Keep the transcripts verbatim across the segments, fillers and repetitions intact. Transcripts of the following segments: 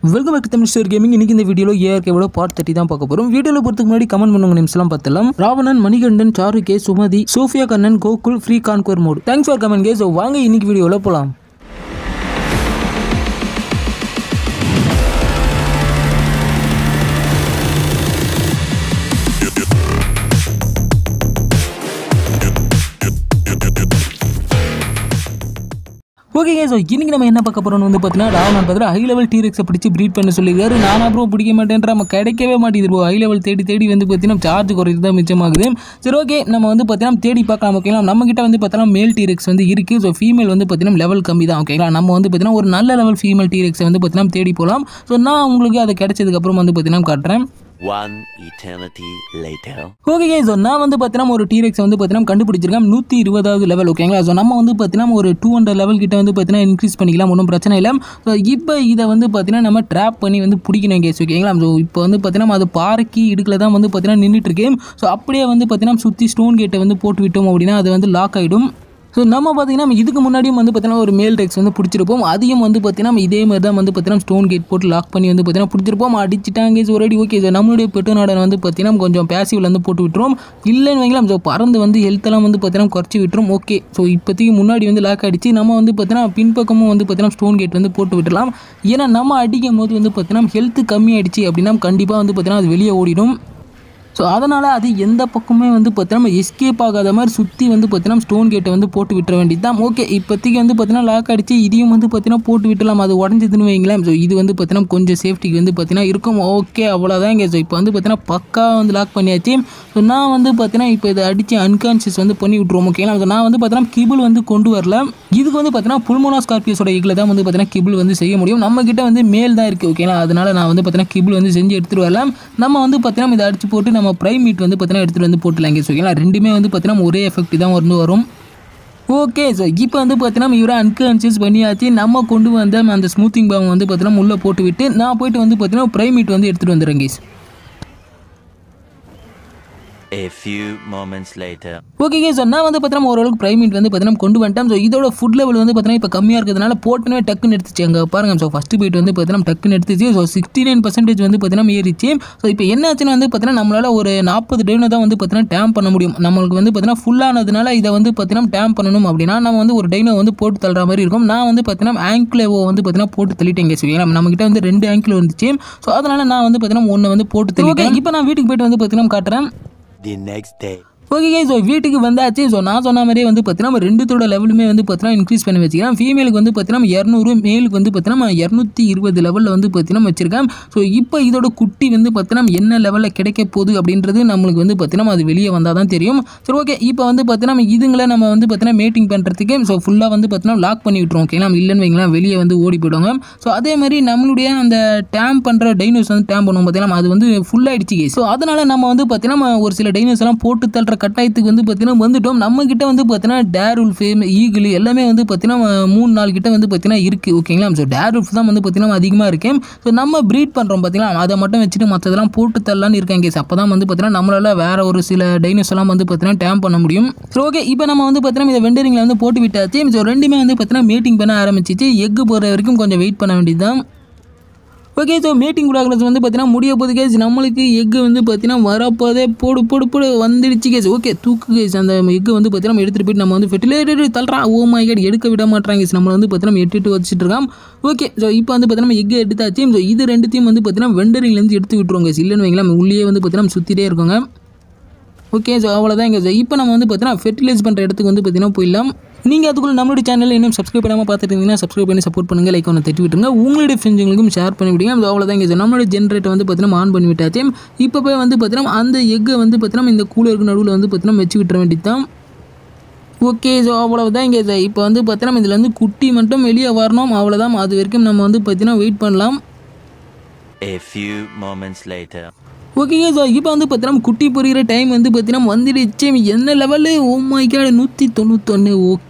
Welcome back to mister gaming. இன்னைக்கு இந்த வீடியோல ஏஆர்கே ஓட பார்ட் தேர்ட்டி தான் பார்க்க போறோம். வீடியோல போறதுக்கு முன்னாடி கமெண்ட் பண்ணுங்க, நிமிஷம் பார்த்தலாம். Ravanan, Manikandan, Charu K, Sumathi, Sophia Kannan, Gokul, free கான்கோர் mode. Thanks for comment guys. வாங்க இன்னைக்கு வீடியோல போலாம். ஓகே ஸோ இன்னைக்கு நம்ம என்ன பார்க்க போறோம்னு வந்து பார்த்தீங்கன்னா, ராவணன் பார்த்தா ஹை லெவல் டீரெக்ஸை பிடிச்சி ப்ரீட் பண்ண சொல்லியிருக்காரு. நானா ப்ரோ பிடிக்க மாட்டேன்ற நம்ம கிடைக்கவே மாட்டேங்குது ப்ரோ. ஹை லெவல் தேடி தேடி வந்து பார்த்தீங்கன்னா சார்ஜ் குறையிறது தான் மிச்சமாகுது. சரி ஓகே, நம்ம வந்து பார்த்தீங்கன்னா தேடி பார்க்கலாம். ஓகேங்களா, நம்ம கிட்ட வந்து பார்த்தீங்கன்னா மேல் டீரெக்ஸ் வந்து இருக்குது. ஸோ ஃபீமேல் வந்து பார்த்தீங்கன்னா லெவல் கம்மி தான். ஓகேங்களா, நம்ம வந்து பார்த்தீங்கன்னா ஒரு நல்ல லெவல் ஃபீமேல் டீரெக்ஸை வந்து பார்த்தீங்கன்னா தேடி போகலாம். ஸோ நான் உங்களுக்கு அதை கிடைச்சதுக்கப்புறம் வந்து பார்த்தீங்கன்னா காட்டுறேன். One eternity later. Okay so நான் வந்து பார்த்தீங்கன்னா ஒரு டீரெக்ஸ் வந்து பார்த்தீங்கன்னா கண்டுபிடிச்சிருக்கேன். நூற்றி இருபதாவது லெவல். ஓகேங்களா, ஸோ நம்ம வந்து பார்த்தீங்கன்னா ஒரு டூ ஹண்ட்ரட் லெவல் கிட்ட வந்து பார்த்தீங்கன்னா இன்க்ரீஸ் பண்ணிக்கலாம், ஒன்றும் பிரச்சனை இல்லை. ஸோ இப்போ இதை வந்து பார்த்தீங்கன்னா நம்ம ட்ராப் பண்ணி வந்து பிடிக்கணும் கேஸ். ஓகேங்களா, ஸோ இப்போ வந்து பார்த்தீங்கன்னா அது பார்க்கி இடுக்கில் தான் வந்து பார்த்தீங்கன்னா நின்றுட்டு இருக்கேன். ஸோ அப்படியே வந்து பார்த்தீங்கன்னா சுற்றி ஸ்டோன் கேட்டை வந்து போட்டு விட்டோம் அப்படின்னா அது வந்து லாக் ஆகிடும். ஸோ நம்ம பார்த்தீங்கன்னா இதுக்கு முன்னாடியும் வந்து பார்த்தீங்கன்னா ஒரு மேல் டெக்ஸ் வந்து பிடிச்சிருப்போம். அதையும் வந்து பார்த்தீங்கன்னா இதே மாதிரி தான் வந்து பார்த்தீங்கன்னா ஸ்டோன் கேட் போட்டு லாக் பண்ணி வந்து பார்த்தீங்கன்னா பிடிச்சிருப்போம். அடிச்சிட்டாங்க ஒரு அடி. ஓகே ஸோ நம்மளுடைய பெட்டு நாடன் வந்து பார்த்தீங்கன்னா கொஞ்சம் பேசிவில் வந்து போட்டு விட்டுரும். இல்லைன்னு வைக்கலாம், ஸோ பறந்து வந்து ஹெல்த்தெல்லாம் வந்து பார்த்தீங்கன்னா குறைச்சி விட்டுரும். ஓகே ஸோ இப்போதைக்கு முன்னாடி வந்து லாக் அடிச்சு நம்ம வந்து பார்த்தீங்கன்னா பின்பக்கமும் வந்து பார்த்தீங்கன்னா ஸ்டோன் கேட் வந்து போட்டு விட்டுலாம். ஏன்னா நம்ம அடிக்கும் போது வந்து பார்த்தீங்கன்னா ஹெல்த்து கம்மி ஆகிடுச்சு அப்படின்னா கண்டிப்பாக வந்து பார்த்தீங்கன்னா அது வெளியே ஓடிடும். ஸோ அதனால் அது எந்த பக்கமே வந்து பார்த்தீங்கன்னா எஸ்கேப் ஆகாத மாதிரி சுற்றி வந்து பார்த்தீங்கன்னா ஸ்டோன் கேட்டை வந்து போட்டு விட்டுற வேண்டியது தான். ஓகே இப்போதைக்கு வந்து பார்த்தீங்கன்னா லாக் அடிச்சு இதையும் வந்து பார்த்தீங்கன்னா போட்டு விட்டுலாம். அது உடஞ்சதுன்னு வைங்களேன். ஸோ இது வந்து பார்த்தீங்கன்னா கொஞ்சம் சேஃப்டிக்கு வந்து பார்த்தீங்கன்னா இருக்கும். ஓகே அவ்வளோதான் இங்கே. ஸோ இப்போ வந்து பார்த்தீங்கன்னா பக்கா வந்து லாக் பண்ணியாச்சு. ஸோ நான் வந்து பார்த்தீங்கன்னா இப்போ இதை அடித்து அன்கான்ஷியஸ் வந்து பண்ணி விட்ருவோம். ஓகேங்களா, ஸோ நான் வந்து பார்த்தீங்கன்னா கிபிள் வந்து கொண்டு வரல. இதுக்கு வந்து பார்த்தீங்கன்னா புல்மோனா ஸ்கார்பியோஸோட எக்கில் தான் வந்து பார்த்தீங்கன்னா கிபிள் வந்து செய்ய முடியும். நம்ம கிட்ட வந்து மேல் தான் இருக்குது. ஓகேங்களா, அதனால் நான் வந்து பார்த்தீங்கன்னா கிபிள் வந்து செஞ்சு எடுத்துகிட்டு வரலாம். நம்ம வந்து பார்த்தீங்கன்னா இதை அடிச்சு போட்டு நம்ம ப்ரைம் மீட் வந்து பார்த்தீங்கன்னா எடுத்துகிட்டு வந்து போட்டுலாங்க. ஸோ ஓகேங்களா, ரெண்டுமே வந்து பார்த்தீங்கன்னா ஒரே எஃபெக்ட் தான் வந்து வரும். ஓகே ஸோ இப்போ வந்து பார்த்தீங்கன்னா இவரை அன்கான்ஷியஸ் பண்ணியாச்சு. நம்ம கொண்டு வந்த அந்த ஸ்மூத்திங் பாம் வந்து பார்த்தீங்கன்னா உள்ளே போட்டு விட்டு நான் போயிட்டு வந்து பார்த்தீங்கன்னா ப்ரைம் மீட் வந்து எடுத்துகிட்டு வந்துடுறேன் guys. A few moments later. Okay guys, நான் வந்து பார்த்தீங்கன்னா ஓரளவுக்கு ப்ரைமேட் வந்து பார்த்தீங்கன்னா கொண்டு வந்துட்டேன். ஸோ இதோட ஃபுட் லெவல் வந்து பார்த்தீங்கன்னா இப்போ கம்மியாக இருக்கிறதுனால போட்டுனே டக்குன்னு எடுத்துச்சு. அங்கே பாருங்கள், ஸோ ஃபஸ்ட்டு போய்ட்டு வந்து பார்த்தீங்கன்னா டக்குன்னு எடுத்துச்சு. ஸோ சிக்ஸ்டி நைன் பர்சன்டேஜ் வந்து பார்த்தீங்கன்னா ஏறிச்சு. ஸோ இப்போ என்ன ஆச்சுன்னு வந்து பார்த்தீங்கன்னா நம்மளால் ஒரு நாற்பது டைனோ தான் வந்து பார்த்தீங்கன்னா டேம் பண்ண முடியும். நம்மளுக்கு வந்து பார்த்தீங்கன்னா ஃபுல்லானதுனால இதை வந்து பார்த்தீங்கன்னா டேம் பண்ணணும் அப்படின்னா நம்ம வந்து ஒரு டைனோ வந்து போட்டு தள்ளுற மாதிரி இருக்கும். நான் வந்து பார்த்தீங்கன்னா ஆங்கிளேவோ வந்து பார்த்தீங்கன்னா போட்டு தள்ளிட்டேன் கேஸ். நம்மகிட்ட வந்து ரெண்டு ஆங்கிள் வந்துச்சு. ஸோ அதனால் நான் வந்து பார்த்தீங்கன்னா ஒன்று வந்து போட்டு தள்ளிட்டேன். இப்போ நான் வீட்டுக்கு போய்ட்டு வந்து பார்த்தீங்கன்னா காட்டுறேன். The next day. Okay so வீட்டுக்கு வந்தாச்சு. ஸோ நான் சொன்ன மாதிரியே வந்து பார்த்தீங்கன்னா ரெண்டுத்தோட லெவலுமே வந்து பார்த்தீங்கன்னா இன்க்ரீஸ் பண்ணி வச்சுக்கிறேன். ஃபீமேலுக்கு வந்து பார்த்தீங்கன்னா இரநூறு, மேலுக்கு வந்து பார்த்தீங்கன்னா இரநூத்தி இருபது லெவலில் வந்து பார்த்தீங்கன்னா வச்சிருக்கேன். ஸோ இப்போ இதோட குட்டி வந்து பார்த்தீங்கன்னா என்ன லெவலில் கிடைக்க போகுது அப்படின்றது நம்மளுக்கு வந்து பார்த்தீங்கன்னா அது வெளியே வந்தால் தான் தெரியும். சரி ஓகே, இப்போ வந்து பார்த்தீங்கன்னா இதுங்களை நம்ம வந்து பார்த்தீங்கன்னா மேட்டிங் பண்ணுறதுக்கு ஸோ ஃபுல்லாக வந்து பார்த்தீங்கன்னா லாக் பண்ணி விட்டுருவோம். ஓகேங்களா, இல்லைன்னு வைங்களா வெளியே வந்து ஓடி போயிடுவாங்க. ஸோ அதே மாதிரி நம்மளுடைய அந்த டேம் பண்ணுற டைனோஸ் வந்து டேம் பண்ணுவோம் பார்த்தீங்கன்னா அது வந்து ஃபுல்லாகிடுச்சு. ஸோ அதனால் நம்ம வந்து பார்த்தீங்கன்னா ஒரு சில டைனோஸ் எல்லாம் போட்டு தள்ளுற கட்டாயத்துக்கு வந்து பார்த்தீங்கன்னா வந்துட்டோம். நம்ம கிட்ட வந்து பார்த்தீங்கன்னா டேர் உல்ஃப், ஈகிள் எல்லாமே வந்து பார்த்தீங்கன்னா மூணு நாலு கிட்ட வந்து பார்த்தீங்கன்னா இருக்குது. ஓகேங்களா, ஸோ டேர் உல்ஃப் தான் வந்து பார்த்தீங்கன்னா அதிகமாக இருக்கேன். ஸோ நம்ம ப்ரீட் பண்ணுறோம் பார்த்தீங்கன்னா அதை மட்டும் வச்சுட்டு மற்றதெல்லாம் போட்டு தரலான்னு இருக்கேன் கேஸ். அப்போ தான் வந்து பார்த்தீங்கன்னா நம்மளால் வேற ஒரு சில டைனோஸ் எல்லாம் வந்து பார்த்தீங்கன்னா டேம் பண்ண முடியும். ஸோ ஓகே, இப்போ நம்ம வந்து பார்த்தீங்கன்னா இதை வெண்டரிங்கில் வந்து போட்டு விட்டாச்சு. ஸோ ரெண்டுமே வந்து பார்த்தீங்கன்னா மீட்டிங் பண்ண ஆரம்பிச்சிச்சு. எக்கு போகிற வரைக்கும் கொஞ்சம் வெயிட் பண்ண வேண்டியது தான். ஓகே ஸோ மீட்டிங் ப்ராக்ரஸ் வந்து பார்த்தீங்கன்னா முடிய போது கேஸ். நம்மளுக்கு எக்கு வந்து பார்த்தீங்கன்னா வரப்போதே போடு போடு போடு வந்துடுச்சு கேஸ். ஓகே தூக்கு கேஸ். அந்த எக்கு வந்து பார்த்தீங்கன்னா எடுத்துகிட்டு போயிட்டு நம்ம வந்து ஃபெர்டிலைசர் தள்ளுறா. ஓ மை காட், எடுக்க விட மாட்டாங்க கேஸ். நம்மளை வந்து பார்த்தீங்கன்னா எட்டுட்டு வச்சுட்டு இருக்கான். ஓகே ஸோ இப்போ வந்து பார்த்தீங்கன்னா எக்கு எடுத்தாச்சு. ஸோ இது ரெண்டுத்தையும் வந்து பார்த்தீங்கன்னா வெண்டரிங்லேருந்து எடுத்து விட்டுருவோம் கேஸ். இல்லைன்னு வைங்களா உள்ளே வந்து பார்த்தீங்கன்னா சுற்றிட்டே இருக்கோங்க. ஓகே ஸோ அவ்வளோதான் இங்கே. இப்போ நம்ம வந்து பார்த்தீங்கன்னா ஃபெர்டிலைஸ் பண்ணுற இடத்துக்கு வந்து பார்த்தீங்கன்னா போயிடலாம். நீங்கள் அதுக்குள்ள நம்மளுடைய சேனலில் இன்னும் சப்ஸ்கிரைப் பண்ணாமல் பார்த்துட்டு இருந்தீங்கன்னா சப்ஸ்கிரைப் பண்ணி சப்போர்ட் பண்ணுங்கள். லைக் ஒன்று தட்டி விட்டுருங்க. உங்களுடைய ஃப்ரெண்ட்ஸுங்களுக்கும் ஷேர் பண்ணி விடுங்க. அது அவ்வளோதான் இங்கே. நம்மளுடைய ஜென்ரேட்டர் வந்து பார்த்தீங்கன்னா ஆன் பண்ணி விட்டாச்சு. இப்போ போய் வந்து பார்த்தீங்கன்னா அந்த எக்கை வந்து பார்த்தீங்கன்னா இந்த கூலருக்கு நடுவில் வந்து பார்த்தீங்கன்னா வச்சு விட்டுற வேண்டியது தான். ஓகே ஸோ அவ்வளோதான் இங்கே. இப்போ வந்து பார்த்தீங்கன்னா இதில் வந்து குட்டி மட்டும் வெளியே வரணும், அவ்வளோதான். அது வரைக்கும் நம்ம வந்து பார்த்தீங்கன்னா வெயிட் பண்ணலாம். A few moments later. Okay so இப்போ வந்து பார்த்தீங்கன்னா குட்டி பொறிகிற டைம் வந்து பார்த்தீங்கன்னா வந்துடுச்சு. என்ன லெவலு? ஓ மை காட், நூற்றி தொண்ணூத்தொன்று. ஓகே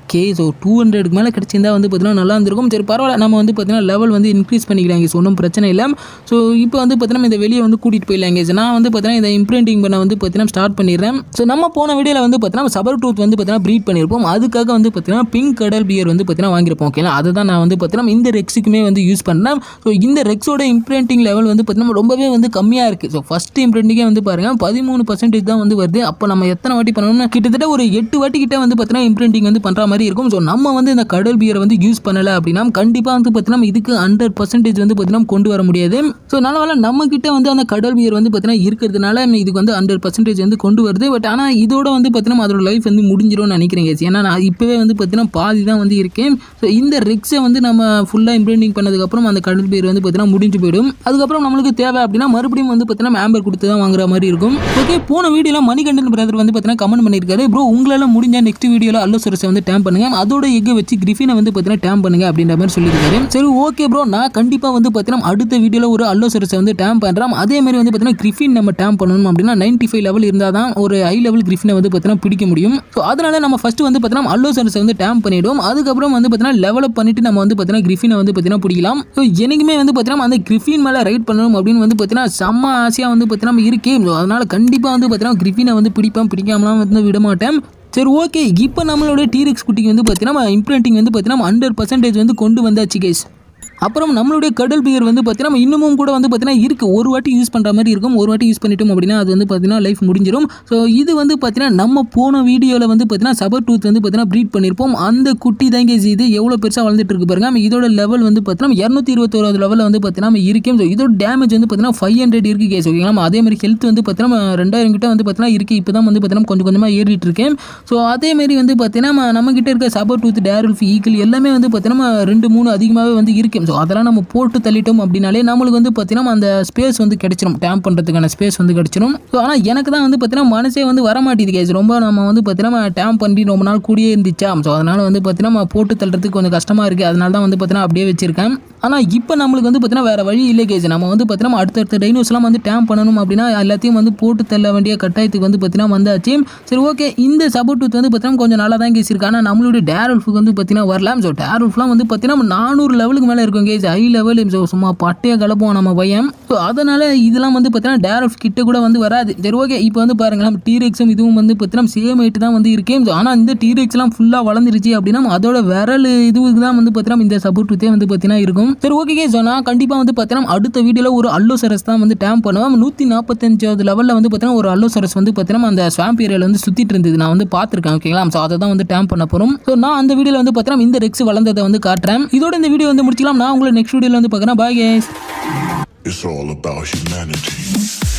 ஓகே ஸோ டூ ஹண்ட்ரடுக்கு மேலே கிடச்சிருந்தா வந்து பார்த்தீங்கன்னா நல்லா இருந்திருக்கும். சரி பரவாயில்ல, நம்ம வந்து பார்த்தீங்கன்னா லெவல் வந்து இன்க்ரீஸ் பண்ணிக்கிறாங்க, ஸோ ஒன்றும் பிரச்சனை இல்லை. ஸோ இப்போ வந்து பார்த்தீங்கன்னா இந்த வெளியே வந்து கூட்டிகிட்டு போயிடலாங்க. நான் வந்து பார்த்தீங்கன்னா இதை இம்ப்ரிண்டிங் பண்ண வந்து பார்த்தீங்கன்னா ஸ்டார்ட் பண்ணிடுறேன். ஸோ நம்ம போன வீடியோவில் வந்து பார்த்தீங்கன்னா சபர் டூத் வந்து பார்த்தீங்கன்னா ப்ரீட் பண்ணியிருப்போம். அதுக்காக வந்து பார்த்தீங்கன்னா பிங்க் கடல் பியர் வந்து பார்த்தீங்கன்னா வாங்கியிருப்போம். ஓகேங்களா, அதை தான் நான் வந்து பார்த்தீங்கன்னா இந்த ரெக்ஸுக்குமே வந்து யூஸ் பண்ணேன். ஸோ இந்த ரெக்ஸோட இம்ப்ரிண்டிங் லெவல் வந்து பார்த்தீங்கன்னா ரொம்பவே வந்து கம்மியாக இருக்குது. ஸோ ஃபஸ்ட்டு இம்ப்ரிண்டிங்கே வந்து பாருங்கள் பதிமூணு பர்சன்டேஜ் தான் வந்து வருது. அப்போ நம்ம எத்தனை வாட்டி பண்ணணும்னா கிட்டத்தட்ட ஒரு எட்டு வாட்டி கிட்ட வந்து பார்த்தீங்கன்னா இம்ப்ரிண்டிங் வந்து பண்ணுற மாதிரி இருக்கும். ஸோ நம்ம வந்து இந்த கடல் பியரை வந்து யூஸ் பண்ணலை அப்படின்னா கண்டிப்பாக வந்து பார்த்தீங்கன்னா இதுக்கு ஹண்ட்ரட் பர்சன்டேஜ் வந்து பார்த்தீங்கன்னா கொண்டு வர முடியாது. ஸோ நல்ல நம்ம கிட்ட வந்து அந்த கடல் பியர் வந்து பார்த்தீங்கன்னா இருக்கிறதுனால இதுக்கு வந்து ஹண்ட்ரட் பர்சன்டேஜ் வந்து கொண்டு வருது. பட் ஆனால் இதோட வந்து பார்த்தீங்கன்னா அதோட லைஃப் வந்து முடிஞ்சிடும்னு நினைக்கிறேன். ஏன்னா நான் இப்போவே வந்து பார்த்தீங்கன்னா பாதி தான் வந்து இருக்கேன். ஸோ இந்த ரெக்ஸை வந்து நம்ம ஃபுல்லாக இம்ப்ரிண்டிங் பண்ணதுக்கப்புறம் அந்த கடல் பியர் வந்து பார்த்தீங்கன்னா முடிஞ்சு போயிடும். அதுக்கப்புறம் நம்மளுக்கு தேவை அப்படின்னா மறுபடியும் வந்து பார்த்தீங்கன்னா ஆம்பர் கொடுத்து தான் வாங்குற மாதிரி இருக்கும். ஓகே, போன வீடியோவில் மணிகண்டன் பிரதர் வந்து பார்த்தீங்கன்னா கமெண்ட் பண்ணியிருக்காரு, ப்ரோ உங்களால் முடிஞ்ச நெக்ஸ்ட் வீடியோவில் அல்லோசரஸை வந்து டேம் பண்ணுங்க, அதோட எக்கை வச்சு கிரிஃபினை வந்து பார்த்தீங்கன்னா டேம் பண்ணுங்க அப்படின்ற மாதிரி சொல்லியிருக்காரு. சரி ஓகே ப்ரோ, நான் கண்டிப்பாக வந்து பார்த்தீங்கன்னா அடுத்த வீடியோவில் ஒரு அல்லோசரஸை வந்து டேம் பண்ணுறோம். அதே மாதிரி வந்து பார்த்தீங்கன்னா கிரிஃபின் நம்ம டேம் பண்ணணும் அப்படின்னா நைன்டி ஃபைவ் லெவல் இருந்தால் தான் ஒரு ஹை லெவல் கிரிஃபினை வந்து பார்த்தீங்கன்னா பிடிக்க முடியும். ஸோ அதனால நம்ம ஃபர்ஸ்ட் வந்து பார்த்தீங்கன்னா அல்லோசரஸை வந்து டேம் பண்ணிவிடும். அதுக்கப்புறம் வந்து பார்த்தீங்கன்னா லெவலப் பண்ணிட்டு நம்ம வந்து பார்த்தீங்கன்னா கிரிஃபினை வந்து பார்த்தீங்கன்னா பிடிக்கலாம். ஸோ எனக்குமே வந்து பார்த்தீங்கன்னா அந்த கிரிஃபின் மேலே ரைட் பண்ணணும் அப்படின்னு வந்து பார்த்தீங்கன்னா செம்ம ஆசையாக வந்து பார்த்தீங்கன்னா இருக்கே. அதனால கண்டிப்பாக வந்து பார்த்தீங்கன்னா கிரிஃபினை வந்து பிடிப்பேன், பிடிக்காமலாம் வந்து விட மாட்டேன். சரி ஓகே, இப்போ நம்மளோட டீரெக்ஸ் குட்டிக்கு வந்து பார்த்தீங்கன்னா இம்ப்ரிண்டிங் வந்து பார்த்தீங்கன்னா ஹண்ட்ரட் பர்சன்டேஜ் வந்து கொண்டு வந்தாச்சு கேஸ். அப்புறம் நம்மளுடைய கடல் பியர் வந்து பார்த்தீங்கன்னா இன்னமும் கூட வந்து பார்த்தீங்கன்னா இருக்குது. ஒரு வாட்டி யூஸ் பண்ணுற மாதிரி இருக்கும். ஒரு வாட்டி யூஸ் பண்ணிட்டோம் அப்படின்னா அது வந்து பார்த்தீங்கன்னா லைஃப் முடிஞ்சிடும். ஸோ இது வந்து பார்த்தீங்கன்னா நம்ம போன வீடியோவில் வந்து பார்த்தீங்கன்னா சபர் டூத் வந்து பார்த்தீங்கன்னா ப்ரீட் பண்ணியிருப்போம். அந்த குட்டி தாங்க இது எவ்வளோ பெருசாக வளர்ந்துட்டு இருக்கு பாருங்க. இதோட லெவல் வந்து பார்த்தீங்கன்னா இரநூத்தி இருபத்தோராவது லெவலில் வந்து பார்த்தீங்கன்னா இருக்கும். ஸோ இதோட டேமேஜ் வந்து பார்த்தீங்கன்னா ஃபைவ் ஹண்ட்ரட் இருக்குது கேஸ். ஓகேங்களா, அதே மாதிரி ஹெல்த் வந்து பார்த்தீங்கன்னா ரெண்டாயிரம் கிட்ட வந்து பார்த்தீங்கன்னா இருக்குது. இப்போ தான் வந்து பார்த்தீங்கன்னா கொஞ்சம் கொஞ்சமாக ஏறிட்டு இருக்கேன். ஸோ அதேமாரி வந்து பார்த்தீங்கன்னா நம்ம கிட்ட இருக்க சபர் டூத், டேரல்ஃப், ஈக்கிள் எல்லாமே வந்து பார்த்தீங்கன்னா ரெண்டு மூணு அதிகமாகவே வந்து இருக்கும். ஸோ அதெல்லாம் நம்ம போட்டு தள்ளிட்டோம் அப்படின்னாலே நம்மளுக்கு வந்து பார்த்தீங்கன்னா அந்த ஸ்பேஸ் வந்து கிடைச்சிடும், டேம் பண்ணுறதுக்கான ஸ்பேஸ் வந்து கிடைச்சிடும். ஸோ ஆனால் எனக்கு தான் வந்து பார்த்தீங்கன்னா மனசே வந்து வர மாட்டேது கேஸ். ரொம்ப நம்ம வந்து பார்த்தீங்கன்னா டேம் பண்ணி ரொம்ப நாள் கூடியே இருந்துச்சா. ஸோ அதனால் வந்து பார்த்தீங்கன்னா போட்டு தள்ளுறதுக்கு கொஞ்சம் கஷ்டமாக இருக்குது. அதனால தான் வந்து பார்த்தீங்கன்னா அப்படியே வச்சிருக்கேன். ஆனால் இப்போ நம்மளுக்கு வந்து பார்த்தீங்கன்னா வேறு வழி இல்லை கேஸ். நம்ம வந்து பார்த்தீங்கன்னா அடுத்தடுத்த டைனோஸ்லாம் வந்து டேம் பண்ணணும் அப்படின்னா எல்லாத்தையும் வந்து போட்டு தள்ள வேண்டிய கட்டாயத்துக்கு வந்து பார்த்தீங்கன்னா வந்தாச்சு. சரி ஓகே, இந்த சபர் டூத் வந்து பார்த்தீங்கன்னா கொஞ்சம் நல்லா தான் கேஸ் இருக்கு. ஆனால் நம்மளுடைய டேரல்ஃபுக்கு வந்து பார்த்தீங்கன்னா வரலாம். ஸோ டேரல்ஃப்லாம் வந்து பார்த்தீங்கன்னா நானூறு லெவலுக்கு மேலே இருக்கும் கேஸ். High level. ஸோ சும்மா பட்டையை கலப்போம் நம்ம பையன். ஸோ அதனால் இதெல்லாம் வந்து பார்த்தீங்கன்னா டேரல்ஃப் கிட்ட கூட வந்து வராது. சரி ஓகே, இப்போ வந்து பாருங்களேன் டீரெக்ஸும் இதுவும் வந்து பார்த்தீங்கன்னா சேம் ஹைட்டு தான் வந்து இருக்கேன். ஸோ ஆனால் இந்த டீரெக்ஸ்லாம் ஃபுல்லாக வளர்ந்துருச்சு அப்படின்னா அதோட விரல் இதுவுக்கு தான் வந்து பார்த்தீங்கன்னா இந்த சபர் டூத்தே வந்து பார்த்தீங்கன்னா இருக்கும். சரி ஓகே, ஸோ நான் கண்டிப்பாக வந்து பார்த்தீங்கன்னா அடுத்த வீடியோவில் ஒரு அல்லோசரஸ் தான் வந்து டேம் பண்ணுவேன். நூற்றி நாற்பத்தஞ்சாவது லெவலில் வந்து பார்த்தீங்கன்னா ஒரு அல்லோசரஸ் வந்து பார்த்தீங்கன்னா அந்த ஸ்வாம்ப் ஏரியாவில் வந்து சுற்றிட்டு இருந்தது, நான் வந்து பார்த்துருக்கேன். ஓகேங்களா, ஸோ அதை தான் வந்து டேம் பண்ண போகிறோம். ஸோ நான் அந்த வீடியோவில் வந்து பார்த்தீங்கன்னா இந்த ரெக்ஸ் வளர்ந்ததை வந்து காட்டுறேன். இதோட இந்த வீடியோ வந்து முடிச்சிக்கலாம். நான் உங்களை நெக்ஸ்ட் வீடியோவில் வந்து பார்க்குறேன். Bye guys. It's all about humanity.